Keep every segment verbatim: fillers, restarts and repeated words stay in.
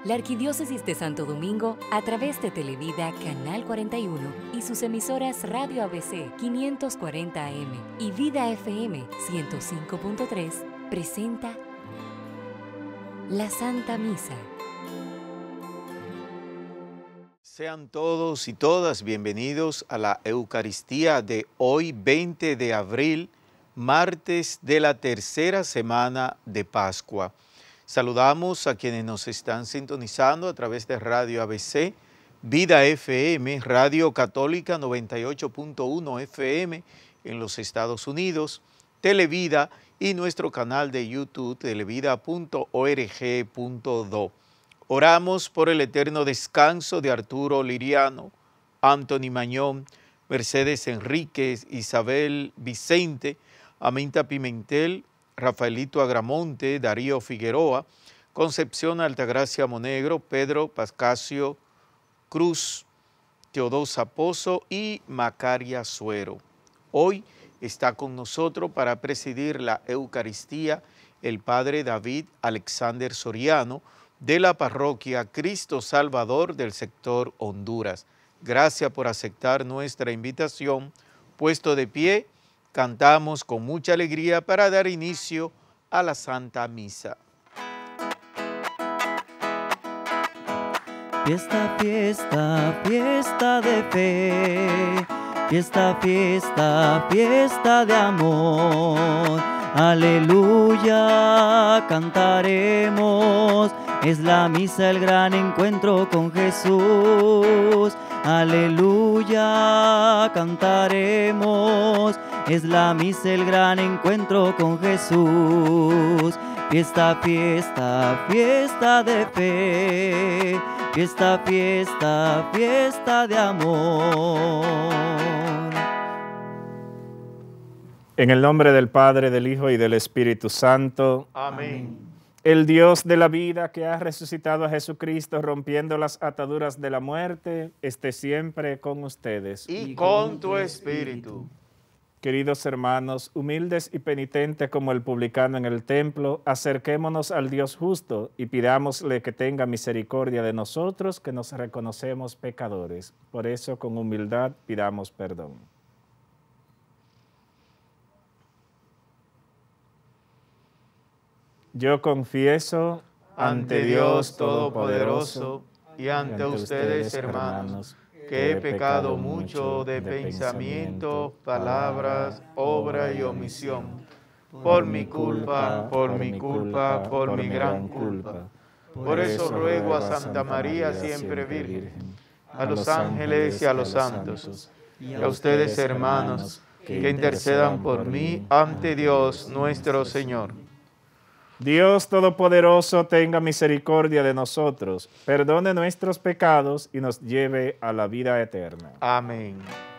La Arquidiócesis de Santo Domingo, a través de Televida Canal cuarenta y uno y sus emisoras Radio A B C quinientos cuarenta A M y Vida F M ciento cinco punto tres, presenta la Santa Misa. Sean todos y todas bienvenidos a la Eucaristía de hoy, veinte de abril, martes de la tercera semana de Pascua. Saludamos a quienes nos están sintonizando a través de Radio A B C, Vida F M, Radio Católica noventa y ocho punto uno F M en los Estados Unidos, Televida y nuestro canal de YouTube, televida punto org punto do. Oramos por el eterno descanso de Arturo Liriano, Anthony Mañón, Mercedes Enríquez, Isabel Vicente, Aminta Pimentel, Rafaelito Agramonte, Darío Figueroa, Concepción Altagracia Monegro, Pedro Pascasio Cruz, Teodosa Pozo y Macaria Suero. Hoy está con nosotros para presidir la Eucaristía el Padre David Alexander Soriano, de la parroquia Cristo Salvador del sector Honduras. Gracias por aceptar nuestra invitación. Puesto de pie, cantamos con mucha alegría para dar inicio a la Santa Misa. Fiesta, fiesta, fiesta de fe, fiesta, fiesta, fiesta de amor. Aleluya, cantaremos, es la misa el gran encuentro con Jesús. Aleluya, cantaremos, es la misa el gran encuentro con Jesús. Fiesta, fiesta, fiesta de fe, fiesta, fiesta, fiesta de amor. En el nombre del Padre, del Hijo y del Espíritu Santo. Amén. El Dios de la vida que ha resucitado a Jesucristo rompiendo las ataduras de la muerte, esté siempre con ustedes. Y con tu espíritu. Queridos hermanos, humildes y penitentes como el publicano en el templo, acerquémonos al Dios justo y pidámosle que tenga misericordia de nosotros, que nos reconocemos pecadores. Por eso, con humildad, pidamos perdón. Yo confieso ante Dios Todopoderoso y ante ustedes, hermanos, que he pecado mucho de pensamiento, palabras, obra y omisión, por mi culpa, por mi culpa, por mi gran culpa. Por eso ruego a Santa María siempre Virgen, a los ángeles y a los santos, y a ustedes, hermanos, que intercedan por mí ante Dios nuestro Señor. Dios Todopoderoso tenga misericordia de nosotros, perdone nuestros pecados y nos lleve a la vida eterna. Amén.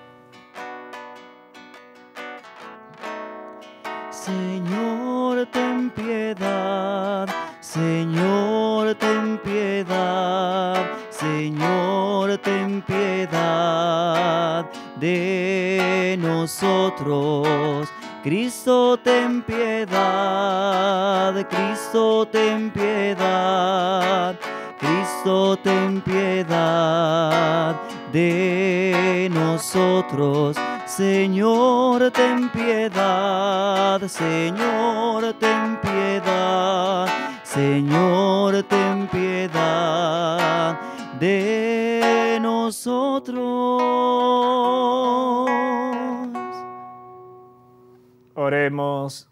Señor, ten piedad, Señor, ten piedad, Señor, ten piedad de nosotros. Cristo, ten piedad, Cristo, ten piedad, Cristo, ten piedad de nosotros. Señor, ten piedad, Señor, ten piedad, Señor, ten piedad de nosotros. Oremos.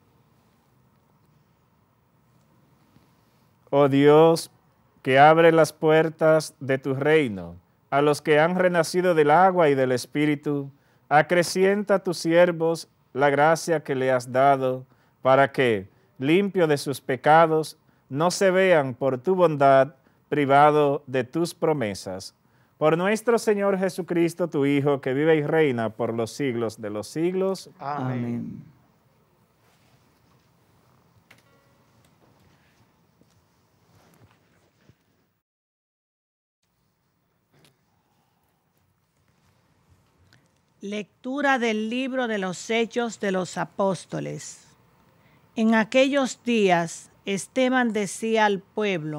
Oh Dios, que abre las puertas de tu reino a los que han renacido del agua y del Espíritu, acrecienta a tus siervos la gracia que le has dado, para que, limpio de sus pecados, no se vean por tu bondad privado de tus promesas. Por nuestro Señor Jesucristo, tu Hijo, que vive y reina por los siglos de los siglos. Amén. Amén. Lectura del libro de los Hechos de los Apóstoles. En aquellos días, Esteban decía al pueblo: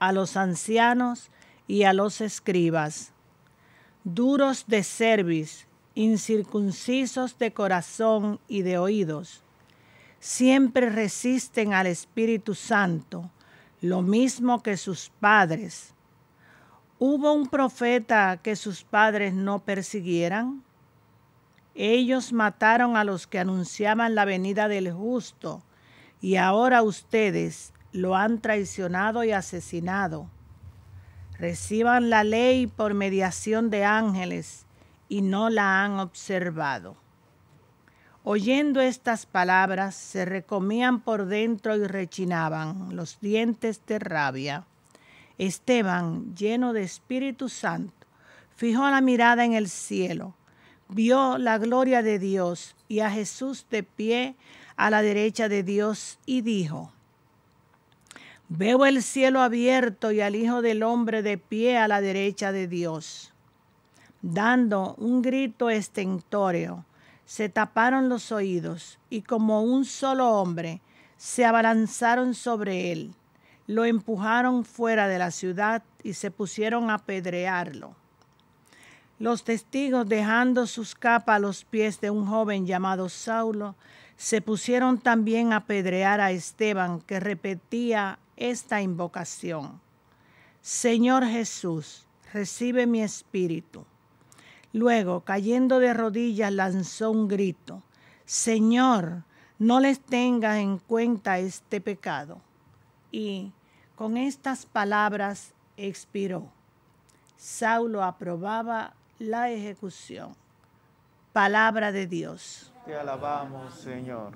a los ancianos y a los escribas, duros de cerviz, incircuncisos de corazón y de oídos, siempre resisten al Espíritu Santo, lo mismo que sus padres. ¿Hubo un profeta que sus padres no persiguieran? Ellos mataron a los que anunciaban la venida del justo, y ahora ustedes lo han traicionado y asesinado. Reciban la ley por mediación de ángeles y no la han observado. Oyendo estas palabras, se recomían por dentro y rechinaban los dientes de rabia. Esteban, lleno de Espíritu Santo, fijó la mirada en el cielo, vio la gloria de Dios y a Jesús de pie a la derecha de Dios y dijo: Veo el cielo abierto y al Hijo del Hombre de pie a la derecha de Dios. Dando un grito estentórea, se taparon los oídos y como un solo hombre se abalanzaron sobre él, lo empujaron fuera de la ciudad y se pusieron a apedrearlo. Los testigos, dejando sus capas a los pies de un joven llamado Saulo, se pusieron también a apedrear a Esteban, que repetía esta invocación: Señor Jesús, recibe mi espíritu. Luego, cayendo de rodillas, lanzó un grito: Señor, no les tengas en cuenta este pecado. Y con estas palabras expiró. Saulo aprobaba la ejecución. Palabra de Dios. Te alabamos, Señor.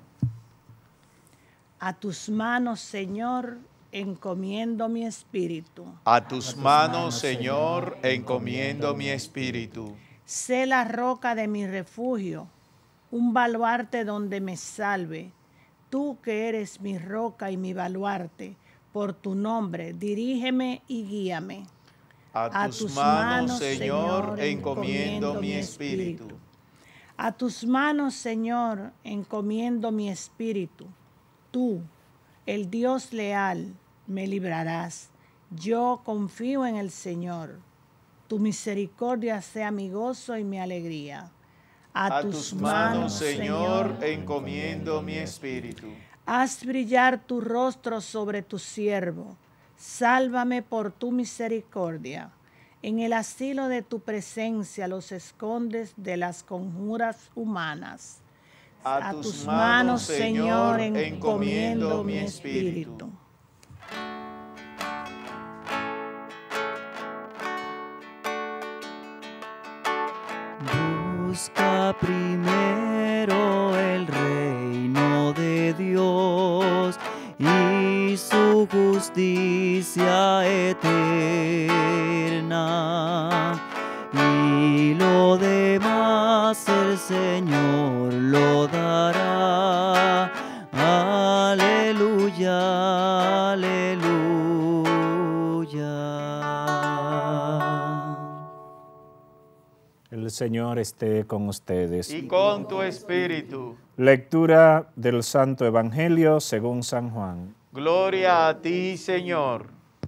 A tus manos, Señor, encomiendo mi espíritu. A tus manos, Señor, encomiendo mi espíritu. Sé la roca de mi refugio, un baluarte donde me salve. Tú que eres mi roca y mi baluarte, por tu nombre, dirígeme y guíame. A tus, a tus manos, manos, Señor, encomiendo mi espíritu. A tus manos, Señor, encomiendo mi espíritu. Tú, el Dios leal, me librarás. Yo confío en el Señor. Tu misericordia sea mi gozo y mi alegría. A, a tus, tus manos, Señor, encomiendo mi espíritu. Haz brillar tu rostro sobre tu siervo. Sálvame por tu misericordia. En el asilo de tu presencia los escondes de las conjuras humanas. A, a tus, tus manos, Señor, encomiendo mi espíritu. Busca primero el reino de Dios y su justicia eterna, y lo demás el Señor lo dará. Aleluya, aleluya. El Señor esté con ustedes. Y con tu espíritu. Lectura del Santo Evangelio según San Juan. Gloria a ti, Señor.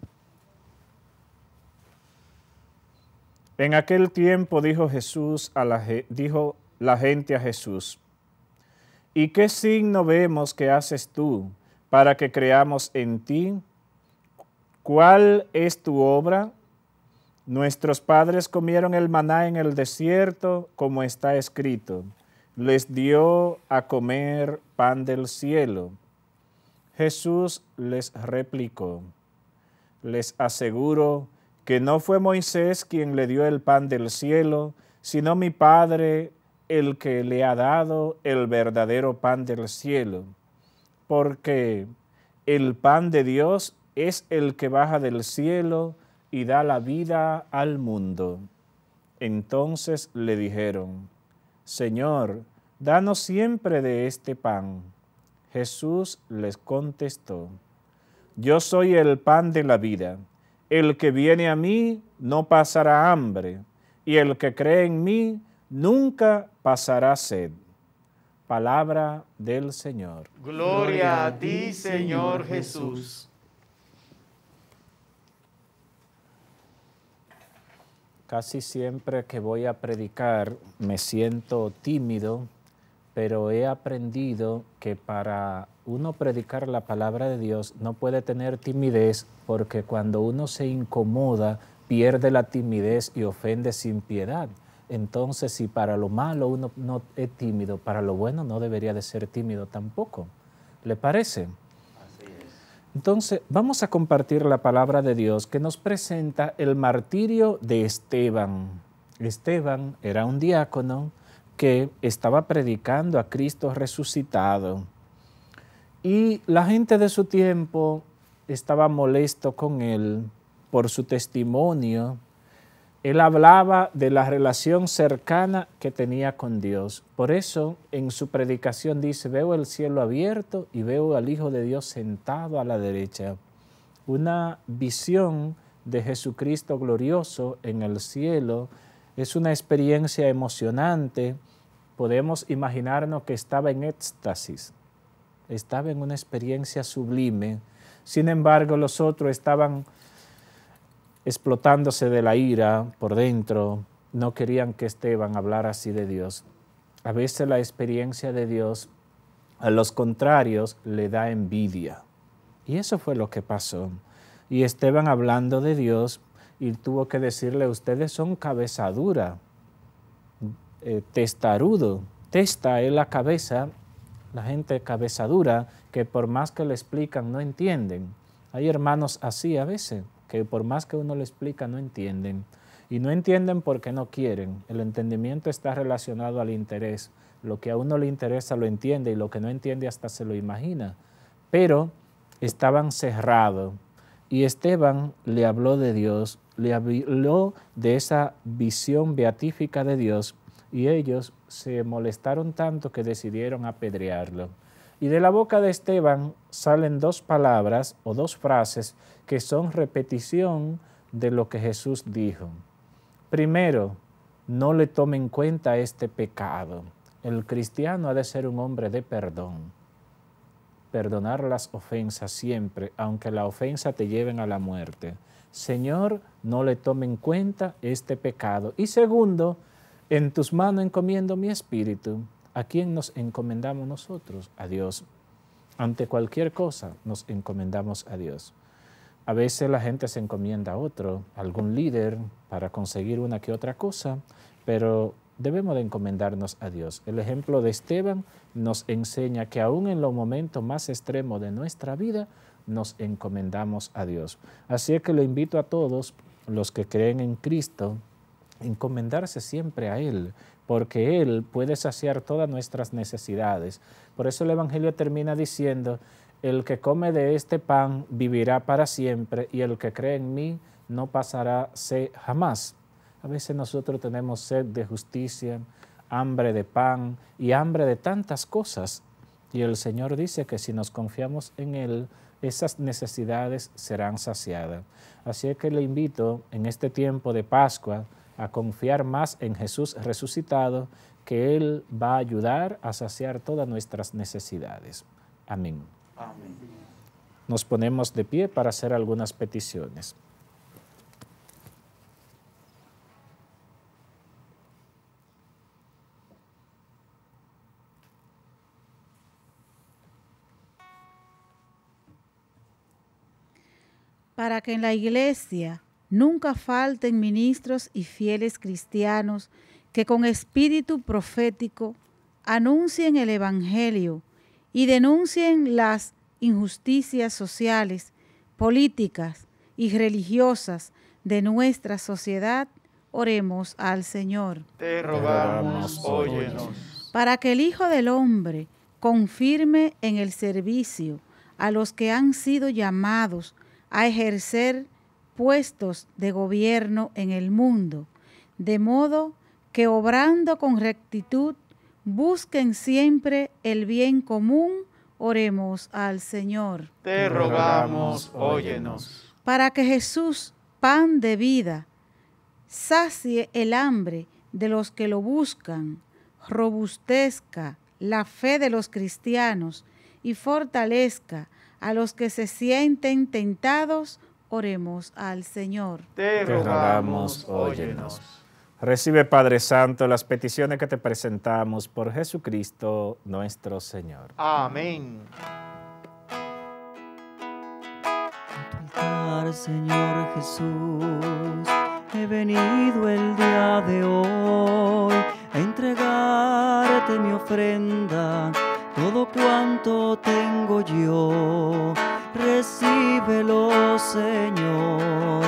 En aquel tiempo dijo Jesús a la, dijo la gente a Jesús: ¿Y qué signo vemos que haces tú para que creamos en ti? ¿Cuál es tu obra? Nuestros padres comieron el maná en el desierto, como está escrito: les dio a comer pan del cielo. Jesús les replicó: les aseguro que no fue Moisés quien le dio el pan del cielo, sino mi Padre el que le ha dado el verdadero pan del cielo. Porque el pan de Dios es el que baja del cielo y da la vida al mundo. Entonces le dijeron: Señor, danos siempre de este pan. Jesús les contestó: Yo soy el pan de la vida. El que viene a mí no pasará hambre, y el que cree en mí nunca pasará sed. Palabra del Señor. Gloria a ti, Señor Jesús. Casi siempre que voy a predicar me siento tímido, pero he aprendido que para uno predicar la palabra de Dios no puede tener timidez, porque cuando uno se incomoda pierde la timidez y ofende sin piedad. Entonces, si para lo malo uno no es tímido, para lo bueno no debería de ser tímido tampoco. ¿Le parece? Así es. Entonces, vamos a compartir la palabra de Dios que nos presenta el martirio de Esteban. Esteban era un diácono que estaba predicando a Cristo resucitado. Y la gente de su tiempo estaba molesto con él por su testimonio. Él hablaba de la relación cercana que tenía con Dios. Por eso en su predicación dice, veo el cielo abierto y veo al Hijo de Dios sentado a la derecha. Una visión de Jesucristo glorioso en el cielo es una experiencia emocionante. Podemos imaginarnos que estaba en éxtasis, estaba en una experiencia sublime. Sin embargo, los otros estaban explotándose de la ira por dentro, no querían que Esteban hablara así de Dios. A veces la experiencia de Dios a los contrarios le da envidia. Y eso fue lo que pasó. Y Esteban hablando de Dios, y tuvo que decirle, ustedes son cabeza dura, eh, testarudo. Testa es la cabeza, la gente cabeza dura, que por más que le explican no entienden. Hay hermanos así a veces, que por más que uno le explica no entienden. Y no entienden porque no quieren. El entendimiento está relacionado al interés. Lo que a uno le interesa lo entiende y lo que no entiende hasta se lo imagina. Pero estaban cerrados. Y Esteban le habló de Dios, le habló de esa visión beatífica de Dios y ellos se molestaron tanto que decidieron apedrearlo. Y de la boca de Esteban salen dos palabras o dos frases que son repetición de lo que Jesús dijo. Primero, no le tome en cuenta este pecado. El cristiano ha de ser un hombre de perdón. Perdonar las ofensas siempre, aunque la ofensa te lleven a la muerte. Señor, no le tome en cuenta este pecado. Y segundo, en tus manos encomiendo mi espíritu. ¿A quién nos encomendamos nosotros? A Dios. Ante cualquier cosa nos encomendamos a Dios. A veces la gente se encomienda a otro, a algún líder, para conseguir una que otra cosa, pero debemos de encomendarnos a Dios. El ejemplo de Esteban nos enseña que aún en los momentos más extremos de nuestra vida, nos encomendamos a Dios. Así es que le invito a todos los que creen en Cristo, encomendarse siempre a Él, porque Él puede saciar todas nuestras necesidades. Por eso el Evangelio termina diciendo, el que come de este pan vivirá para siempre y el que cree en mí no pasará sed jamás. A veces nosotros tenemos sed de justicia, hambre de pan y hambre de tantas cosas. Y el Señor dice que si nos confiamos en Él, esas necesidades serán saciadas. Así es que le invito en este tiempo de Pascua a confiar más en Jesús resucitado, que Él va a ayudar a saciar todas nuestras necesidades. Amén. Amén. Nos ponemos de pie para hacer algunas peticiones. Para que en la iglesia nunca falten ministros y fieles cristianos que con espíritu profético anuncien el Evangelio y denuncien las injusticias sociales, políticas y religiosas de nuestra sociedad, oremos al Señor. Te rogamos, óyenos. Para que el Hijo del Hombre confirme en el servicio a los que han sido llamados a ejercer puestos de gobierno en el mundo, de modo que obrando con rectitud busquen siempre el bien común, oremos al Señor. Te rogamos, óyenos. Para que Jesús, pan de vida, sacie el hambre de los que lo buscan, robustezca la fe de los cristianos y fortalezca a los que se sienten tentados, Oremos al Señor. Te Te rogamos, rogamos, óyenos. óyenos. Recibe, Padre Santo, las peticiones que te presentamos por Jesucristo nuestro Señor. Amén. Al Señor Jesús, he venido el día de hoy a entregarte mi ofrenda, todo cuanto tengo yo. Recíbelo, Señor,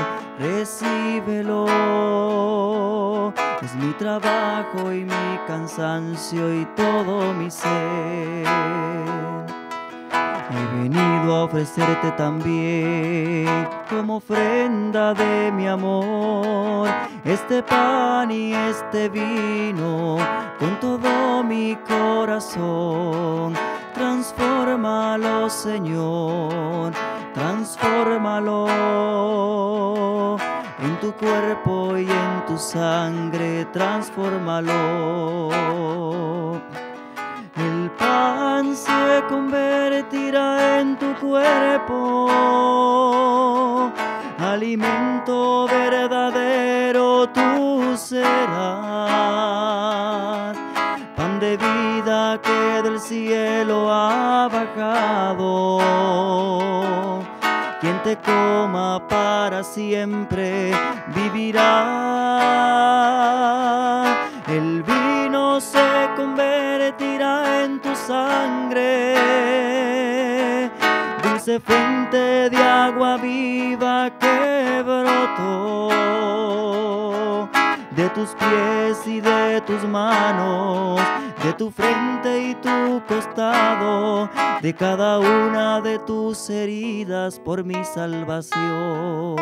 recíbelo. Es mi trabajo y mi cansancio y todo mi ser. He venido a ofrecerte también como ofrenda de mi amor este pan y este vino con todo mi corazón. Transfórmalo, Señor, transfórmalo en tu cuerpo y en tu sangre, transfórmalo. El pan se convertirá en tu cuerpo, alimento verdadero tú serás. Pan de vida que del cielo ha bajado, quien te coma para siempre vivirá. El vino se convertirá en tu sangre, dulce fuente de agua viva que brotó de tus pies y de tus manos, de tu frente y tu costado, de cada una de tus heridas por mi salvación.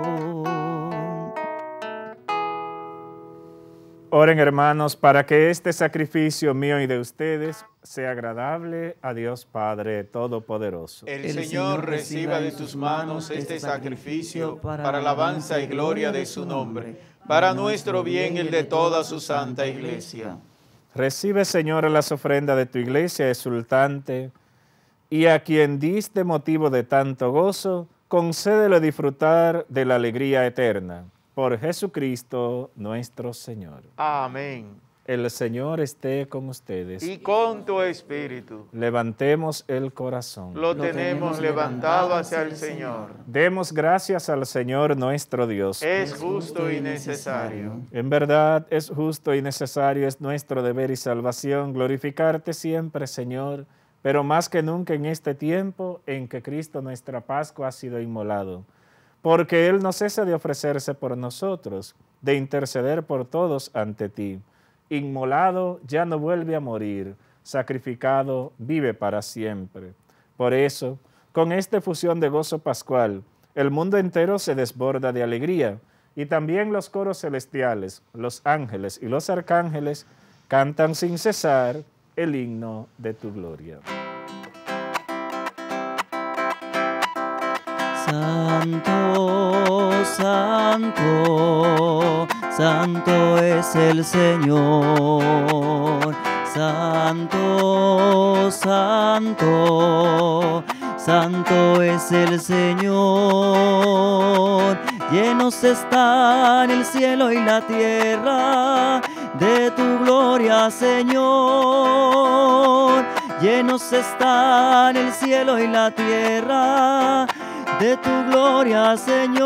Oren, hermanos, para que este sacrificio mío y de ustedes sea agradable a Dios Padre Todopoderoso. El Señor reciba de tus manos este sacrificio para alabanza y gloria de su nombre, para nuestro bien y el de toda su santa iglesia. Recibe, Señor, las ofrendas de tu iglesia exultante, y a quien diste motivo de tanto gozo, concédele disfrutar de la alegría eterna. Por Jesucristo nuestro Señor. Amén. El Señor esté con ustedes. Y con tu espíritu. Levantemos el corazón. Lo tenemos levantado hacia el Señor. Demos gracias al Señor nuestro Dios. Es justo y necesario. En verdad es justo y necesario, es nuestro deber y salvación glorificarte siempre, Señor, pero más que nunca en este tiempo en que Cristo nuestra Pascua ha sido inmolado. Porque Él no cesa de ofrecerse por nosotros, de interceder por todos ante ti. Inmolado ya no vuelve a morir, sacrificado vive para siempre. Por eso, con esta efusión de gozo pascual, el mundo entero se desborda de alegría, y también los coros celestiales, los ángeles y los arcángeles cantan sin cesar el himno de tu gloria. Santo, santo, santo es el Señor. Santo, santo, santo es el Señor. Llenos están el cielo y la tierra de tu gloria, Señor. Llenos están el cielo y la tierra de tu gloria,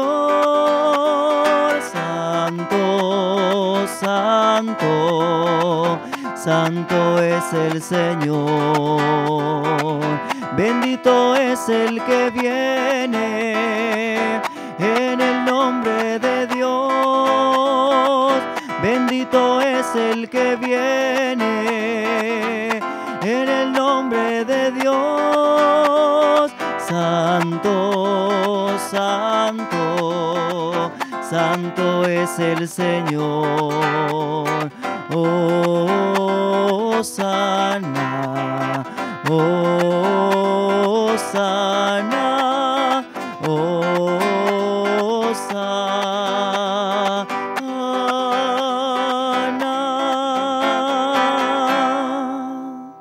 Señor. Santo, santo, santo es el Señor. Bendito es el que viene en el nombre de Dios. Bendito es el que viene en el nombre de Dios. Santo, santo, santo es el Señor. Oh, sana, oh, sana, oh, sana.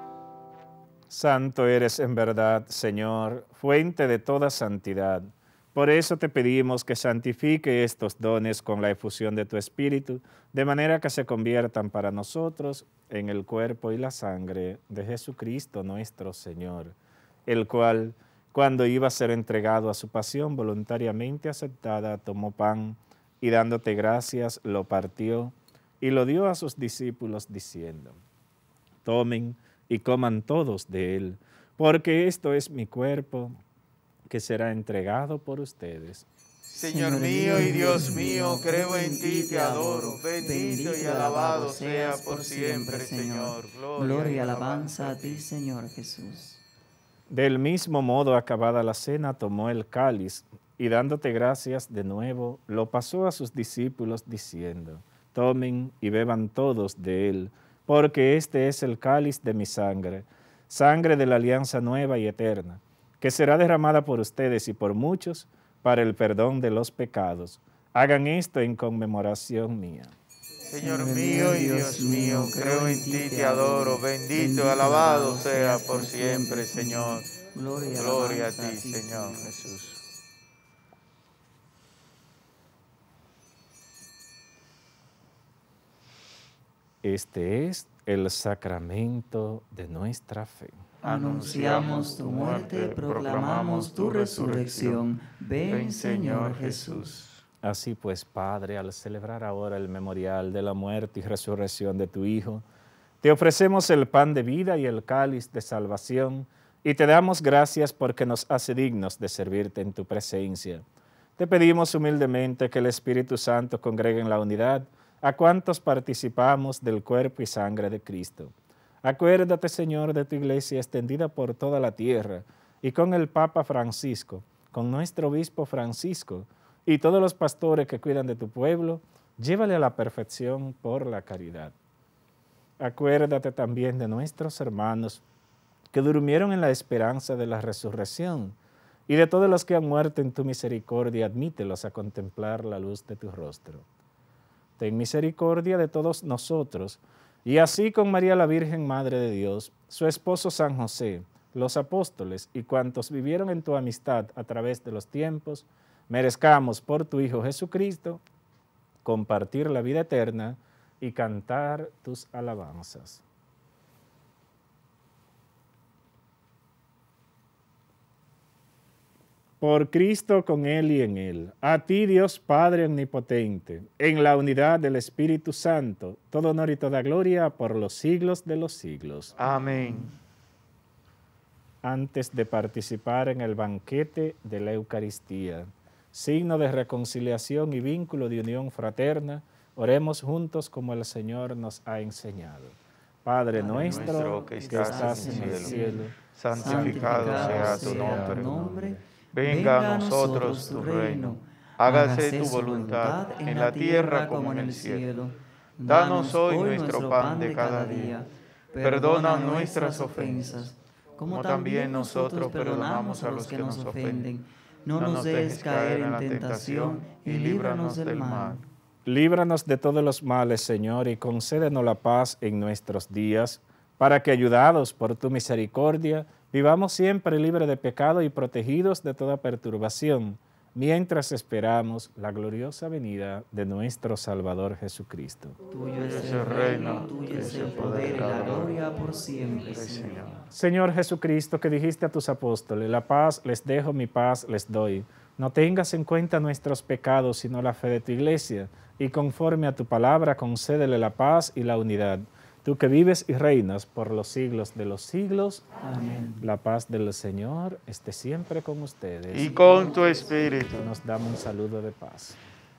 Santo eres en verdad, Señor, fuente de toda santidad. Por eso te pedimos que santifique estos dones con la efusión de tu Espíritu, de manera que se conviertan para nosotros en el cuerpo y la sangre de Jesucristo nuestro Señor, el cual, cuando iba a ser entregado a su pasión voluntariamente aceptada, tomó pan y dándote gracias, lo partió y lo dio a sus discípulos diciendo: tomen y coman todos de él, porque esto es mi cuerpo que será entregado por ustedes. Señor mío y Dios mío, creo en ti y te adoro. Bendito y alabado seas por siempre, Señor. Gloria y alabanza a ti, Señor Jesús. Del mismo modo, acabada la cena, tomó el cáliz y dándote gracias de nuevo, lo pasó a sus discípulos diciendo: tomen y beban todos de él, porque este es el cáliz de mi sangre, sangre de la alianza nueva y eterna, que será derramada por ustedes y por muchos para el perdón de los pecados. Hagan esto en conmemoración mía. Señor mío y Dios mío, creo en ti y te adoro. Bendito y alabado sea por siempre, Señor. Gloria a ti, Señor Jesús. Este es el sacramento de nuestra fe. Anunciamos tu muerte, proclamamos tu resurrección. Ven, Señor Jesús. Así pues, Padre, al celebrar ahora el memorial de la muerte y resurrección de tu Hijo, te ofrecemos el pan de vida y el cáliz de salvación, y te damos gracias porque nos hace dignos de servirte en tu presencia. Te pedimos humildemente que el Espíritu Santo congregue en la unidad a cuantos participamos del cuerpo y sangre de Cristo. Acuérdate, Señor, de tu iglesia extendida por toda la tierra, y con el Papa Francisco, con nuestro obispo Francisco, y todos los pastores que cuidan de tu pueblo, llévale a la perfección por la caridad. Acuérdate también de nuestros hermanos que durmieron en la esperanza de la resurrección, y de todos los que han muerto en tu misericordia, admítelos a contemplar la luz de tu rostro. Ten misericordia de todos nosotros, y así con María la Virgen Madre de Dios, su esposo San José, los apóstoles y cuantos vivieron en tu amistad a través de los tiempos, merezcamos por tu Hijo Jesucristo compartir la vida eterna y cantar tus alabanzas. Por Cristo, con Él y en Él, a ti Dios Padre Omnipotente, en la unidad del Espíritu Santo, todo honor y toda gloria por los siglos de los siglos. Amén. Antes de participar en el banquete de la Eucaristía, signo de reconciliación y vínculo de unión fraterna, oremos juntos como el Señor nos ha enseñado. Padre, Padre nuestro, nuestro que estás, que estás en el cielo, cielo santificado, santificado sea tu nombre. nombre. Venga a nosotros tu reino. Hágase tu voluntad en la tierra como en el cielo. Danos hoy nuestro pan de cada día. Perdona nuestras ofensas, como también nosotros perdonamos a los que nos ofenden. No nos dejes caer en la tentación y líbranos del mal. Líbranos de todos los males, Señor, y concédenos la paz en nuestros días, para que, ayudados por tu misericordia, vivamos siempre libres de pecado y protegidos de toda perturbación, mientras esperamos la gloriosa venida de nuestro Salvador Jesucristo. Tuyo es el reino, tuyo es el poder y la gloria por siempre, Señor. Señor Jesucristo, que dijiste a tus apóstoles: la paz les dejo, mi paz les doy. No tengas en cuenta nuestros pecados, sino la fe de tu iglesia, y conforme a tu palabra concédele la paz y la unidad. Tú que vives y reinas por los siglos de los siglos. Amén. La paz del Señor esté siempre con ustedes. Y con tu espíritu. Nos damos un saludo de paz.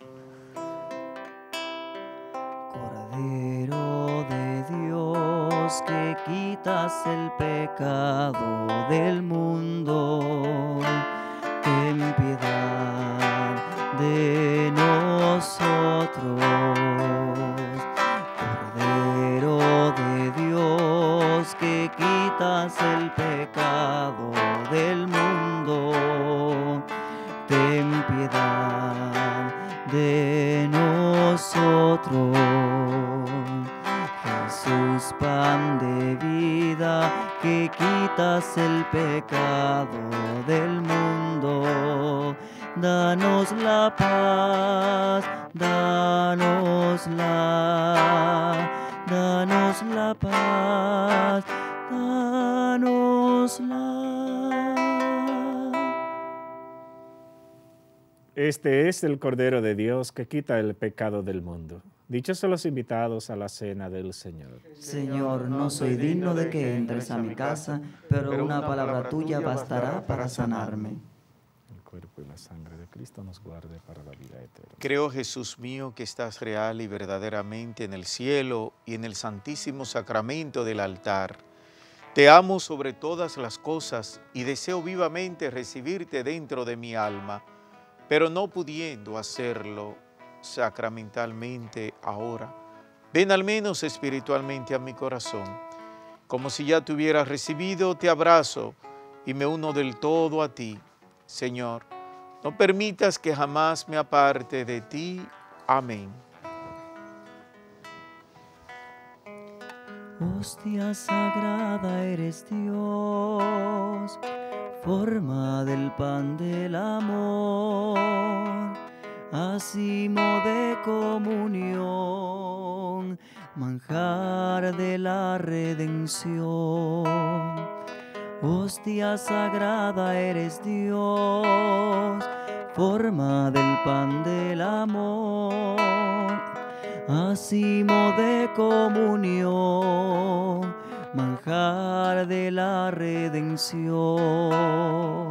Cordero de Dios, que quitas el pecado del mundo, ten piedad de nosotros. De Dios, que quitas el pecado del mundo, ten piedad de nosotros. Jesús, pan de vida, que quitas el pecado del mundo, danos la paz, danos la, danos la paz, danos la. Este es el Cordero de Dios que quita el pecado del mundo. Dichosos los invitados a la cena del Señor. Señor, no soy digno de que entres a mi casa, pero una palabra tuya bastará para sanarme. El cuerpo y la sangre de Cristo nos guarde para la vida eterna. Creo, Jesús mío, que estás real y verdaderamente en el cielo y en el santísimo sacramento del altar. Te amo sobre todas las cosas y deseo vivamente recibirte dentro de mi alma, pero no pudiendo hacerlo sacramentalmente ahora, ven al menos espiritualmente a mi corazón. Como si ya te hubieras recibido, te abrazo y me uno del todo a ti. Señor, no permitas que jamás me aparte de ti. Amén. Hostia sagrada eres Dios, forma del pan del amor, acimo de comunión, manjar de la redención. Hostia sagrada eres Dios, forma del pan del amor, acimo de comunión, manjar de la redención.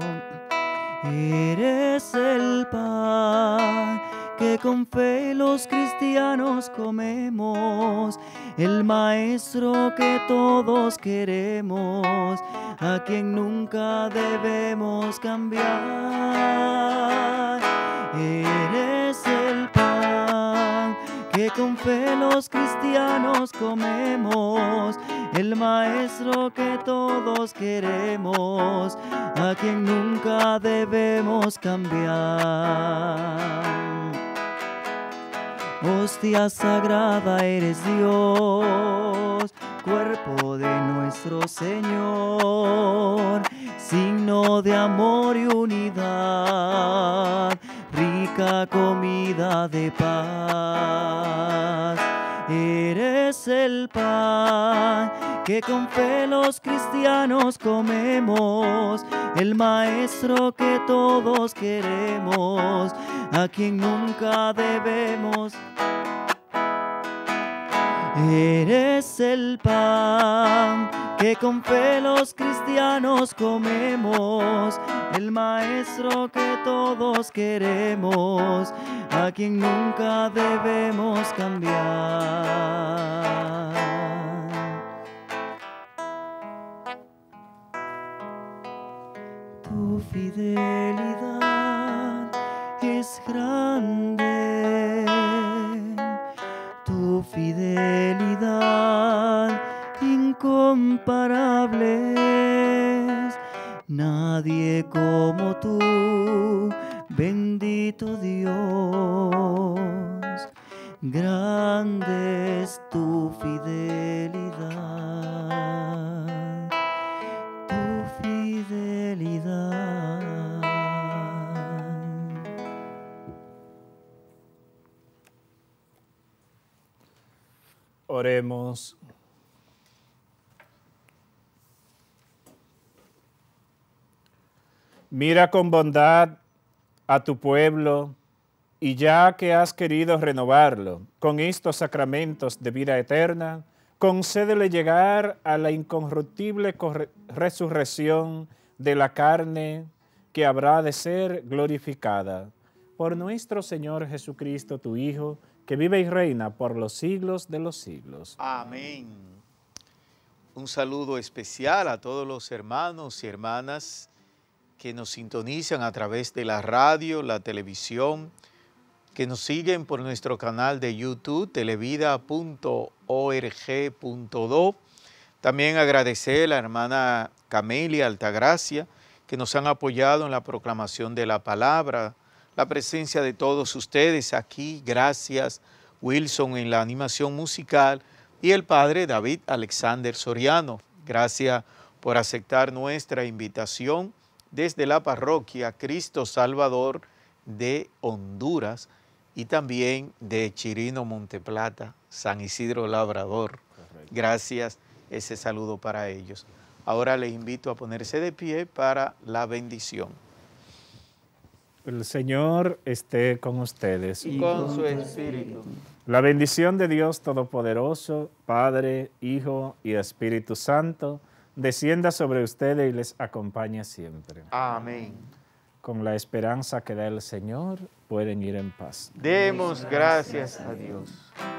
Eres el pan que con fe los cristianos comemos, el maestro que todos queremos, a quien nunca debemos cambiar. Eres el pan que con fe los cristianos comemos, el maestro que todos queremos, a quien nunca debemos cambiar. Hostia sagrada eres Dios, cuerpo de nuestro Señor, signo de amor y unidad, rica comida de paz. Eres el pan que con fe los cristianos comemos, el maestro que todos queremos, a quien nunca debemos. Eres el pan que con fe los cristianos comemos, el maestro que todos queremos, a quien nunca debemos cambiar. Tu fidelidad es grande, tu fidelidad incomparable. Nadie como tú, bendito Dios, grande es tu fidelidad, tu fidelidad. Oremos. Mira con bondad a tu pueblo, y ya que has querido renovarlo con estos sacramentos de vida eterna, concédele llegar a la incorruptible resurrección de la carne que habrá de ser glorificada. Por nuestro Señor Jesucristo, tu Hijo, que vive y reina por los siglos de los siglos. Amén. Un saludo especial a todos los hermanos y hermanas que nos sintonizan a través de la radio, la televisión, que nos siguen por nuestro canal de YouTube, televida punto org punto do. También agradecer a la hermana Camelia Altagracia, que nos han apoyado en la proclamación de la palabra, la presencia de todos ustedes aquí. Gracias, Wilson, en la animación musical, y el padre David Alexander Soriano. Gracias por aceptar nuestra invitación desde la parroquia Cristo Salvador de Honduras y también de Chirino, Monteplata, San Isidro Labrador. Correcto. Gracias, ese saludo para ellos. Ahora les invito a ponerse de pie para la bendición. El Señor esté con ustedes. Y con su espíritu. La bendición de Dios Todopoderoso, Padre, Hijo y Espíritu Santo, descienda sobre ustedes y les acompañe siempre. Amén. Con la esperanza que da el Señor, pueden ir en paz. Demos gracias a Dios.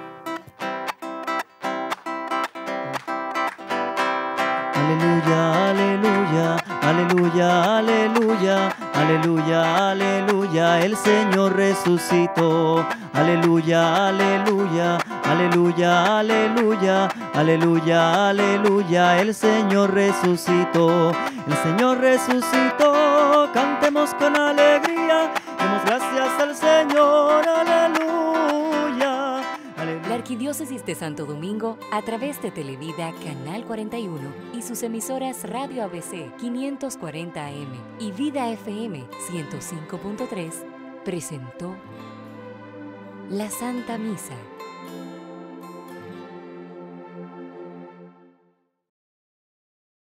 Aleluya, aleluya, aleluya, aleluya, aleluya, aleluya, el Señor resucitó. Aleluya, aleluya, aleluya, aleluya, aleluya, aleluya, el Señor resucitó. El Señor resucitó, cantemos con alegría, demos gracias al Señor, aleluya. La Arquidiócesis de Santo Domingo, a través de Televida Canal cuarenta y uno y sus emisoras Radio A B C quinientos cuarenta A M y Vida F M ciento cinco punto tres, presentó la Santa Misa.